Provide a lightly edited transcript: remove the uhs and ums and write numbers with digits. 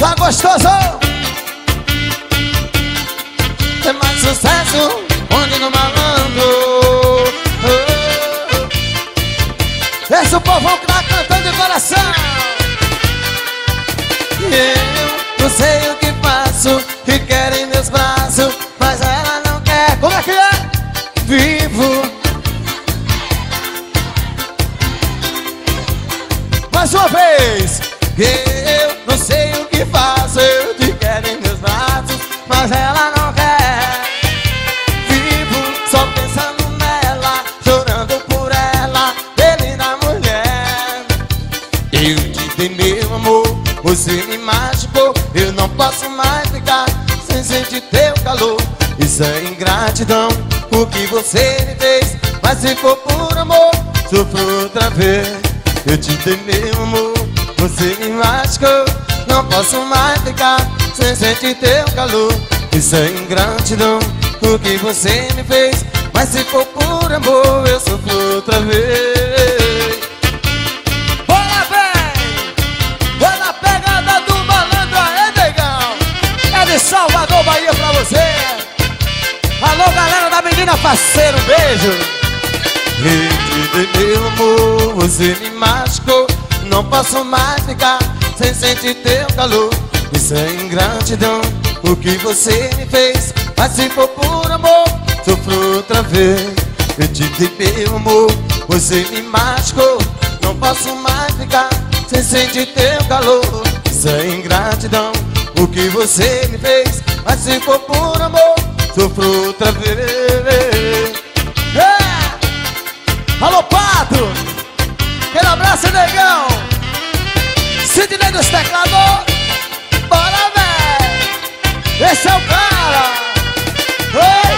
Tá gostoso? Tem mais sucesso onde no malandro. Esse é o povão que tá cantando de coração. Eu não sei o que faço, que quero em meus braços, mas ela não quer. Como é que é? Vivo. Mais uma vez. Eu não sei o que faço, eu te quero em meus braços, mas ela não quer. Vivo só pensando nela, chorando por ela, ele na mulher. Eu te dei meu amor, você me machucou, eu não posso mais ficar sem sentir teu calor. Isso é ingratidão, o que você me fez, mas se for por amor, sofro outra vez. Eu te dei meu amor, você me machucou, não posso mais ficar sem sentir teu calor. Isso é ingratidão, o que você me fez, mas se for por amor, eu sofro outra vez. Bora, vem! Vai na pegada do malandro, aí, negão! É de Salvador, Bahia pra você! Alô, galera da menina parceiro, beijo! Eu te dei meu amor, você me machucou, não posso mais ficar sem sentir teu calor. Isso é ingratidão, o que você me fez, mas se for por amor, sofro outra vez. Eu te dei meu amor, você me machucou, não posso mais ficar sem sentir teu calor. Isso é ingratidão, o que você me fez, mas se for por amor, sofro outra vez. Alô, Pato! Aquele abraço, negão! Sidney dos teclados! Bora, véi! Esse é o cara! Oi!